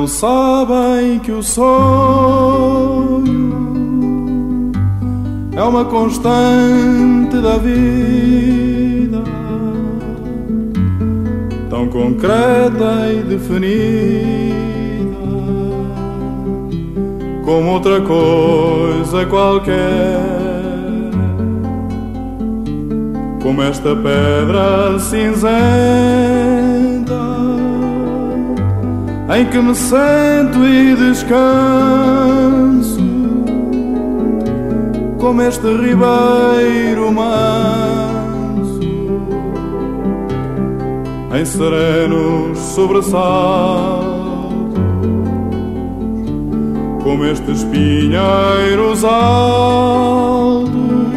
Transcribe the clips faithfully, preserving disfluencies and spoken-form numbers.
não sabem que o sonho é uma constante da vida, tão concreta e definida como outra coisa qualquer, como esta pedra cinzenta em que me sento e descanso, como este ribeiro manso em serenos sobressaltos, como estes pinheiros altos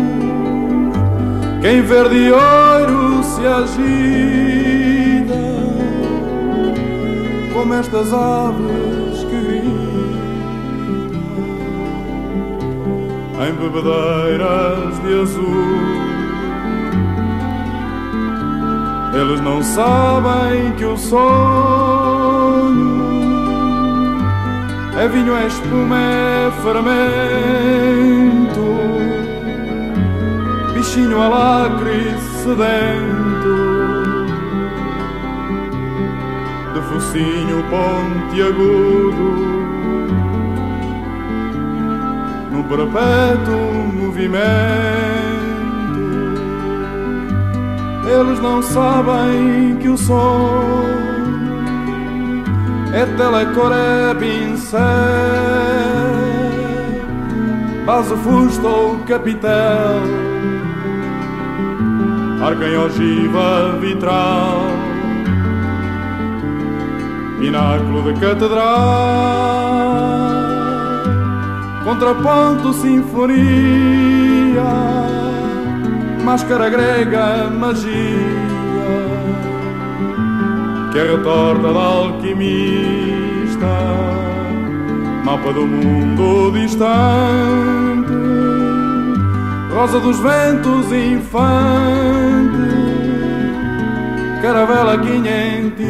que em verde e ouro se agita, como estas aves que gritam em bebedeiras de azul. Eles não sabem que o sonho é vinho, é espuma, é fermento, bichinho alacre sedento, de focinho pontiagudo, num perpétuo movimento. Eles não sabem que o sonho é telecor, é pincel, base, fusto ou capitel, arco em ogiva vitral, pináculo de catedral, contraponto, sinfonia, máscara grega, magia, que é retorta da alquimista, mapa do mundo distante, rosa dos ventos infante, caravela quinhentista,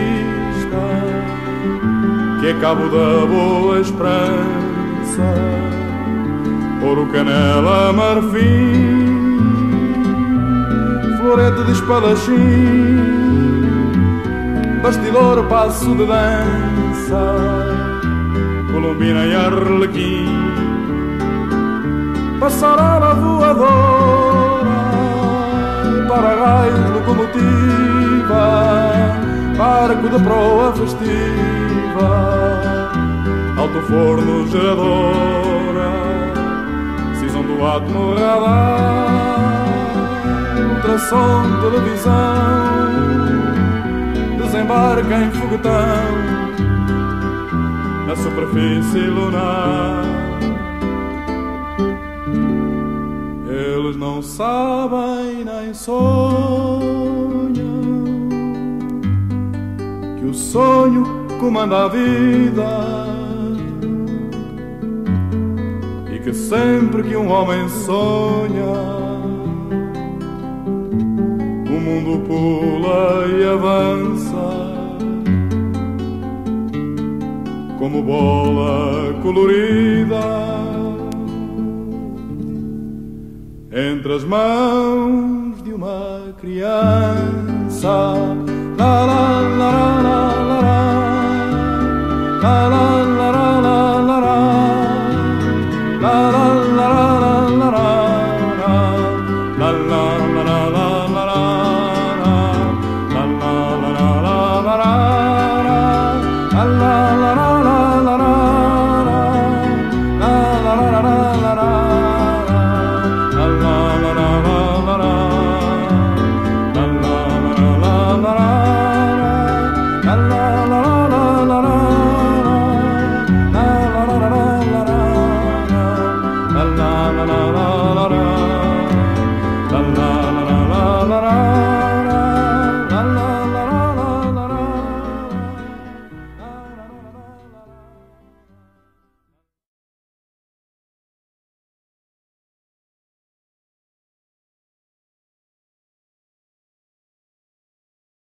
que é cabo da boa esperança, ouro, canela, marfim, florete de espadachim, bastidor, passo de dança, colombina e arlequim, passarela voadora, para-raio, locomotiva, barco de proa festiva, alto forno, geradora, cisão do átomo, radar, ultrassom, televisão, desembarca em foguetão na superfície lunar. Eles não sabem nem sonham que o sonho comanda a vida e que sempre que um homem sonha, o mundo pula e avança como bola colorida entre as mãos de uma criança. La la la la la la la la la la la la la la la la la la la